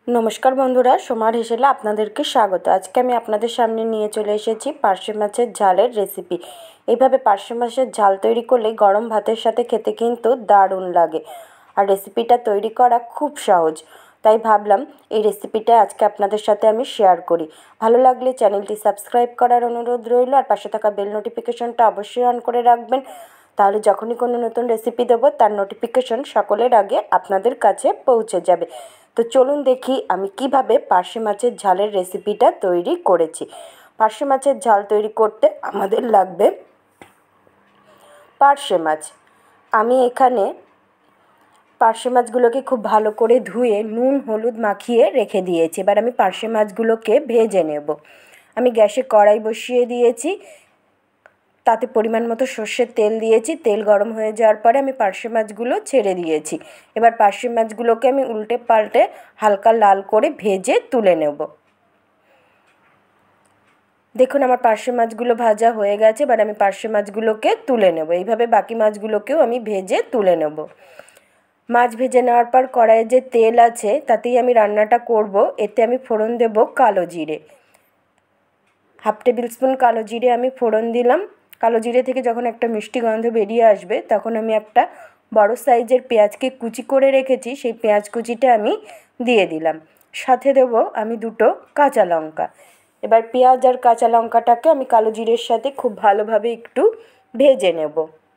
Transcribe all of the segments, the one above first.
নমস্কার বন্ধুরা, সোমার হেসেলে আপনাদেরকে স্বাগত। আজকে আমি আপনাদের সামনে নিয়ে চলে এসেছি পার্শে মাছের ঝালের রেসিপি। এইভাবে পার্শে মাছের ঝাল তৈরি করলে গরম ভাতের সাথে খেতে কিন্তু দারুণ লাগে। আর রেসিপিটা তৈরি করা খুব সহজ, তাই ভাবলাম এই রেসিপিটা আজকে আপনাদের সাথে আমি শেয়ার করি। ভালো লাগলে চ্যানেলটি সাবস্ক্রাইব করার অনুরোধ রইল, আর পাশে থাকা বেল নোটিফিকেশনটা অবশ্যই অন করে রাখবেন। তাহলে যখনই কোনো নতুন রেসিপি দেবো তার নোটিফিকেশন সকলের আগে আপনাদের কাছে পৌঁছে যাবে। তো চলুন দেখি আমি কিভাবে পার্শে মাছের ঝালের রেসিপিটা তৈরি করেছি। পার্শে মাছের ঝাল তৈরি করতে আমাদের লাগবে পার্শে মাছ। আমি এখানে পার্শে মাছগুলোকে খুব ভালো করে ধুয়ে নুন হলুদ মাখিয়ে রেখে দিয়েছি। এবার আমি পার্শে মাছগুলোকে ভেজে নেব। আমি গ্যাসে কড়াই বসিয়ে দিয়েছি, তাতে পরিমাণ মতো সর্ষের তেল দিয়েছি। তেল গরম হয়ে যাওয়ার পরে আমি পার্শে মাছগুলো ছেড়ে দিয়েছি। এবার পার্শে মাছগুলোকে আমি উল্টে পাল্টে হালকা লাল করে ভেজে তুলে নেব। দেখুন আমার পার্শে মাছগুলো ভাজা হয়ে গেছে। এবার আমি পার্শে মাছগুলোকে তুলে নেব। এইভাবে বাকি মাছগুলোকেও আমি ভেজে তুলে নেব। মাছ ভেজে নেওয়ার পর কড়াইয়ে যে তেল আছে তাতেই আমি রান্নাটা করব। এতে আমি ফোড়ন দেব কালো জিরে, 1/2 টেবিল স্পুন কালো জিরে আমি ফোড়ন দিলাম। কালো জিরে থেকে যখন একটা মিষ্টি গন্ধ বেরিয়ে আসবে তখন আমি একটা বড় সাইজের পেঁয়াজকে কুচি করে রেখেছি, সেই পেঁয়াজ কুচিটা আমি দিয়ে দিলাম। সাথে দেব আমি 2টো কাঁচা লঙ্কা। এবার পেঁয়াজ আর কাঁচা লঙ্কাটাকে আমি কালো জিরের সাথে খুব ভালোভাবে একটু ভেজে নেব।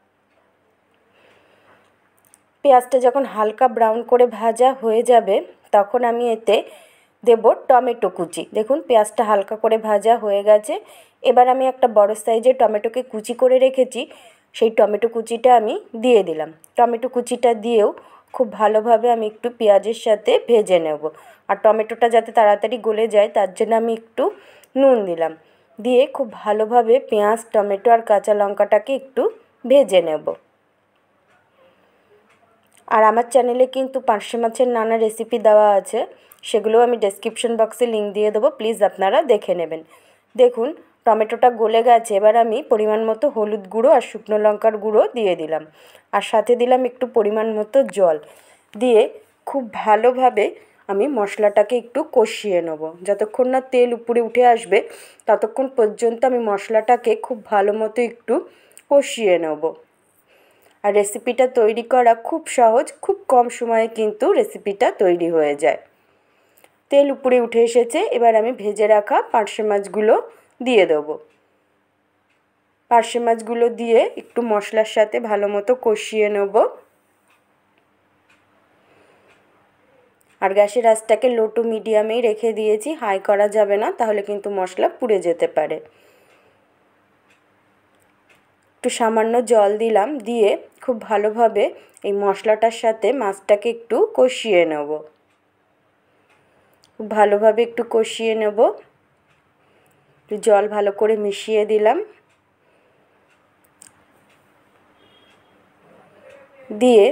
পেঁয়াজটা যখন হালকা ব্রাউন করে ভাজা হয়ে যাবে তখন আমি এতে দেব টমেটো কুচি। দেখুন পেঁয়াজটা হালকা করে ভাজা হয়ে গেছে। এবার আমি একটা বড় সাইজের টমেটোকে কুচি করে রেখেছি, সেই টমেটো কুচিটা আমি দিয়ে দিলাম। টমেটো কুচিটা দিয়েও খুব ভালোভাবে আমি একটু পেঁয়াজের সাথে ভেজে নেব। আর টমেটোটা যাতে তাড়াতাড়ি গলে যায় তার জন্য আমি একটু নুন দিলাম। দিয়ে খুব ভালোভাবে পেঁয়াজ টমেটো আর কাঁচা লঙ্কাটাকে একটু ভেজে নেব। আর আমার চ্যানেলে কিন্তু পার্শে মাছের নানা রেসিপি দেওয়া আছে, সেগুলো আমি ডেসক্রিপশন বক্সে লিঙ্ক দিয়ে দেবো, প্লিজ আপনারা দেখে নেবেন। দেখুন টমেটোটা গলে গেছে। এবার আমি পরিমাণ মতো হলুদ গুঁড়ো আর শুকনো লঙ্কার গুঁড়ো দিয়ে দিলাম, আর সাথে দিলাম একটু পরিমাণ মতো জল। দিয়ে খুব ভালোভাবে আমি মশলাটাকে একটু কষিয়ে নেব। যতক্ষণ না তেল উপরে উঠে আসবে ততক্ষণ পর্যন্ত আমি মশলাটাকে খুব ভালো মতো একটু কষিয়ে নেব। আর রেসিপিটা তৈরি করা খুব সহজ, খুব কম সময়ে কিন্তু রেসিপিটা তৈরি হয়ে যায়। তেল উপরে উঠে এসেছে। এবার আমি ভেজে রাখা পার্শে মাছগুলো দিয়ে দেবো। পার্শে মাছগুলো দিয়ে একটু মশলার সাথে ভালো মতো কষিয়ে নেব। আর গ্যাসের আঁচটাকে লো টু মিডিয়ামেই রেখে দিয়েছি, হাই করা যাবে না, তাহলে কিন্তু মশলা পুড়ে যেতে পারে। একটু সামান্য জল দিলাম, দিয়ে খুব ভালোভাবে এই মশলাটার সাথে মাছটাকে একটু কষিয়ে নেব। খুব ভালোভাবে একটু কষিয়ে নেব। একটু জল ভালো করে মিশিয়ে দিলাম, দিয়ে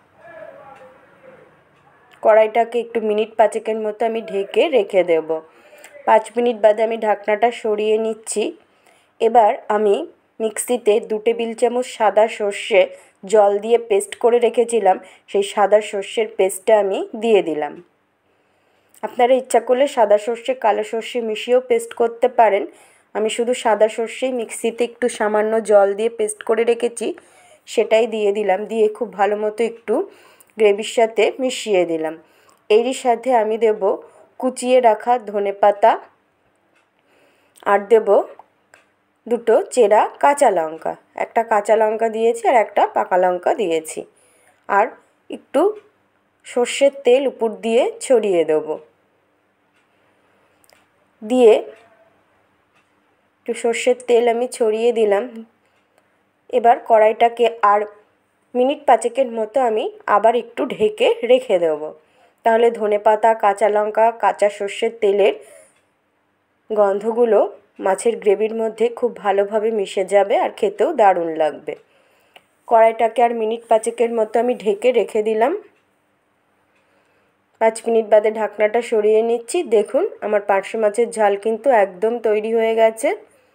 কড়াইটাকে একটু মিনিট 5 মতো আমি ঢেকে রেখে দেব। 5 মিনিট বাদে আমি ঢাকনাটা সরিয়ে নিচ্ছি। এবার আমি মিক্সিতে 2 টেবিল চামচ সাদা সর্ষে জল দিয়ে পেস্ট করে রেখেছিলাম, সেই সাদা সর্ষের পেস্টটা আমি দিয়ে দিলাম। আপনারা ইচ্ছা করলে সাদা সর্ষে কালো সর্ষে মিশিয়েও পেস্ট করতে পারেন। আমি শুধু সাদা সর্ষেই মিক্সিতে একটু সামান্য জল দিয়ে পেস্ট করে রেখেছি, সেটাই দিয়ে দিলাম। দিয়ে খুব ভালো মতো একটু গ্রেভির সাথে মিশিয়ে দিলাম। এরই সাথে আমি দেব কুচিয়ে রাখা ধনেপাতা, আর দেব 2টো চেরা কাঁচা লঙ্কা। একটা কাঁচা লঙ্কা দিয়েছি আর একটা পাকা লঙ্কা দিয়েছি। আর একটু সর্ষের তেল উপর দিয়ে ছড়িয়ে দেবো। দিয়ে একটু সর্ষের তেল আমি ছড়িয়ে দিলাম। এবার কড়াইটাকে আর মিনিট 5 মতো আমি আবার একটু ঢেকে রেখে দেব। তাহলে ধনেপাতা কাঁচা লঙ্কা কাঁচা সর্ষের তেলের গন্ধগুলো মাছের গ্রেভির মধ্যে খুব ভালোভাবে মিশে যাবে আর খেতেও দারুণ লাগবে। কড়াইটাকে আর মিনিট 5 মতো আমি ঢেকে রেখে দিলাম। 5 মিনিট বাদে ঢাকনাটা সরিয়ে নিচ্ছি। দেখুন আমার পার্শে মাছের ঝাল কিন্তু একদম তৈরি হয়ে গেছে।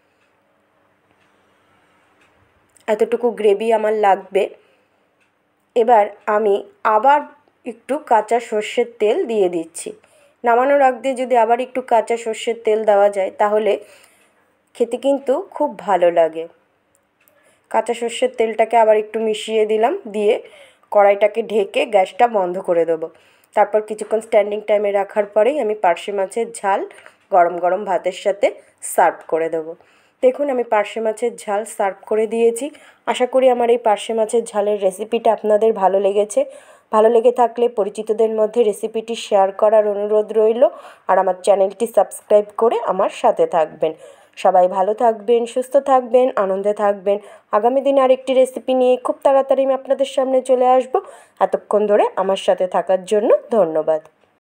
এতটুকু গ্রেভি আমার লাগবে। এবার আমি আবার একটু কাঁচা সর্ষের তেল দিয়ে দিচ্ছি। নামানোর আগ দিয়ে যদি আবার একটু কাঁচা সর্ষের তেল দেওয়া যায় তাহলে খেতে কিন্তু খুব ভালো লাগে। কাঁচা সর্ষের তেলটাকে আবার একটু মিশিয়ে দিলাম, দিয়ে কড়াইটাকে ঢেকে গ্যাসটা বন্ধ করে দেবো। তারপর কিছুক্ষণ স্ট্যান্ডিং টাইমে রাখার পরেই আমি পার্শে মাছের ঝাল গরম গরম ভাতের সাথে সার্ভ করে দেবো। দেখুন আমি পার্শে মাছের ঝাল সার্ভ করে দিয়েছি। আশা করি আমার এই পার্শে মাছের ঝালের রেসিপিটা আপনাদের ভালো লেগেছে। ভালো লেগে থাকলে পরিচিতদের মধ্যে রেসিপিটি শেয়ার করার অনুরোধ রইল, আর আমার চ্যানেলটি সাবস্ক্রাইব করে আমার সাথে থাকবেন। সবাই ভালো থাকবেন, সুস্থ থাকবেন, আনন্দে থাকবেন। আগামী দিনে আরেকটি রেসিপি নিয়ে খুব তাড়াতাড়ি আমি আপনাদের সামনে চলে আসব। এতক্ষণ ধরে আমার সাথে থাকার জন্য ধন্যবাদ।